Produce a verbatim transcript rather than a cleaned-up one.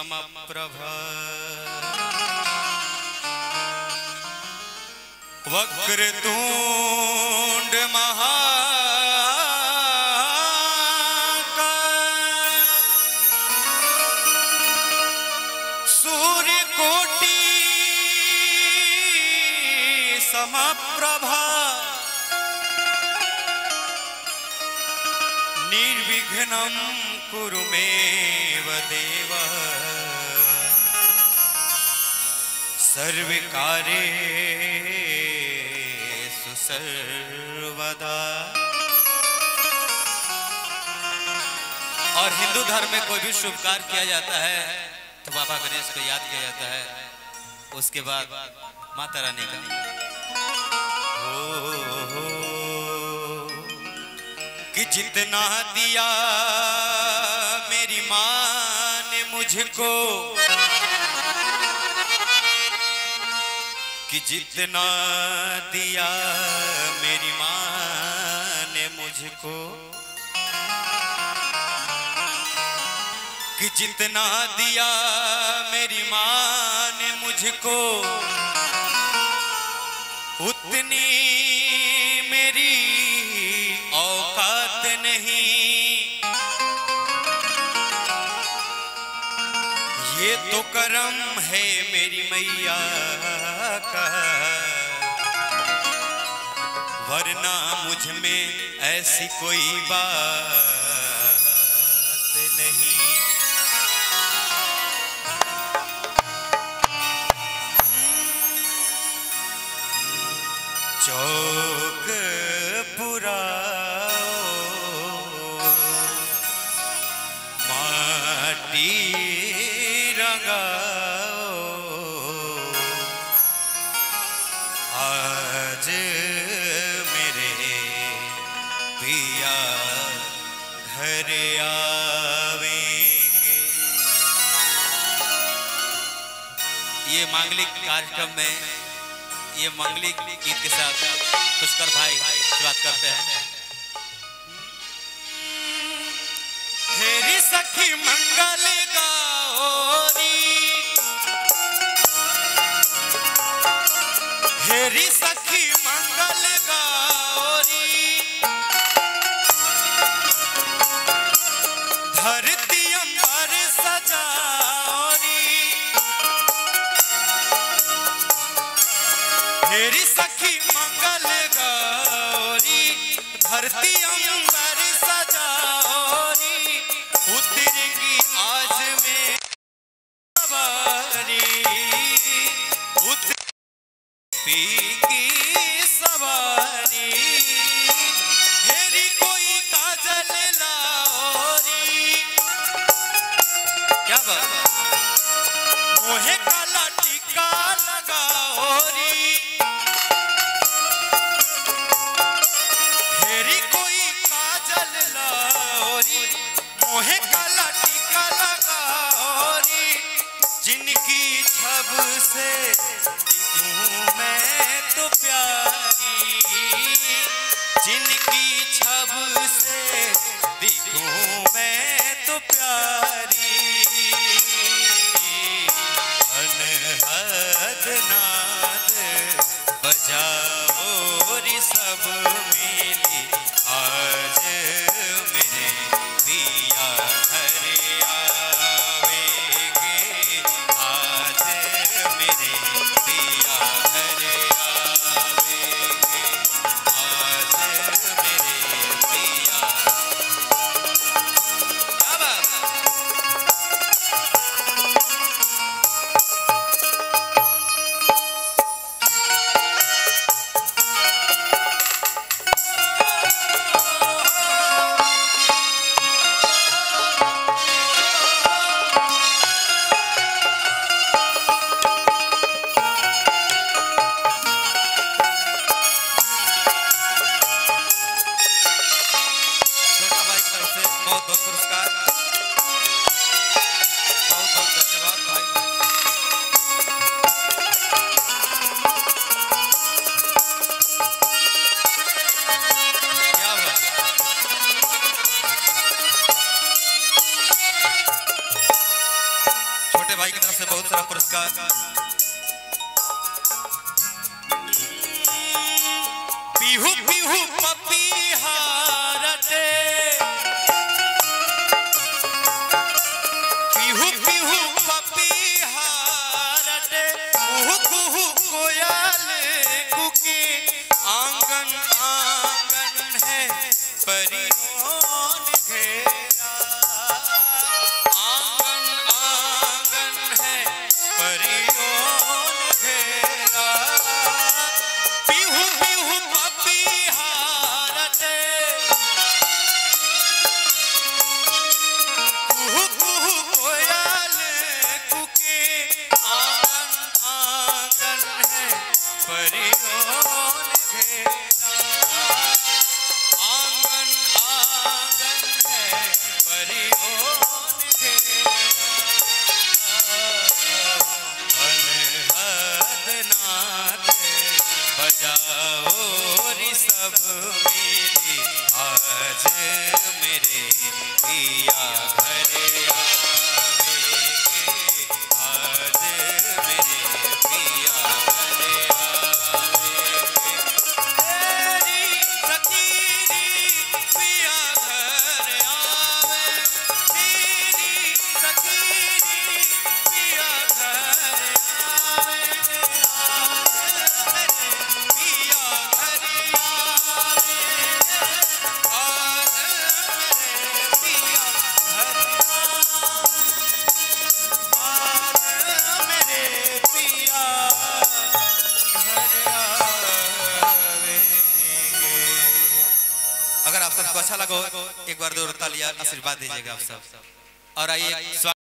समप्रभ वक्रतुंड महाकाय सूर्यकोटि समप्रभा निर्विघ्नं कुरु मे देव सर्वकार्येषु सर्वदा। और हिंदू धर्म में कोई भी शुभ कार्य किया जाता है तो बाबा गणेश को याद किया जाता है, उसके बाद माता रानी का हो, हो, कि जितना दिया मेरी माँ ने मुझको, कि जितना दिया मेरी माँ ने मुझको, कि जितना दिया मेरी माँ ने मुझको उतनी मेरी औकात नहीं। ये तो करम है मेरी मैया का, वरना मुझ में ऐसी कोई बात नहीं। चौक पुराओ माटी रंगाओ, आज मेरे पिया घर आवेंगे। ये मांगलिक कार्यक्रम में ये मांगलिक गीत के साथ पुष्कर भाई शुरुआत करते हैं। हेरी सखी मंगल गौरी, हेरी सखी मंगल गौरी, धरती अंबर सजाओरी। हेरी सखी मंगल गौरी, धरती अंबर सजाओरी, उतरेंगी आज में सवारी, उतरी की सवारी। हेरी कोई काजल लाओरी, क्या बात, मोहे काला टीका लगाओरी। मोहे काला टीका लगाओरी, जिनकी छब से दिखूं मैं तो प्यारी, जिनकी छब से दिखूं मैं तो प्यारी। अनहद नाद बजाओ रे सब मिली, आज मेरे पिया घर आवेंगे, आज मेरे पिया घर आवेंगे, आज मेरे पिया। क्या बात, पीहू पीहू पपीहारते पीहू पीहू पपीहारते कुहू कुहू कोयल कुकी आंगन आंगन है परियों ने घेरा आंगन आंगन है परियों ने घेरा पीहू पीहू पपीहारते कुहू कुहू कोयल कुकी आंगन आंगन है परियों ने घेरा आंगन आंगन है परियों ने घेरा अनहद नाद बजाओ ऋषभ मेरी आज मेरे पिया घर आवेंगे आज मेरे पिया घर आवेंगे तेरी सखीरी पिया घर आवे तेरी सखीरी पिया घर आवे आज मेरे पिया घर आवे आज मेरे पिया घर आज मेरे पिया घर आवेंगे। अगर आप सबको अच्छा लगा एक बार दो तालियां आशीर्वाद दीजिएगा आप सब और आइए।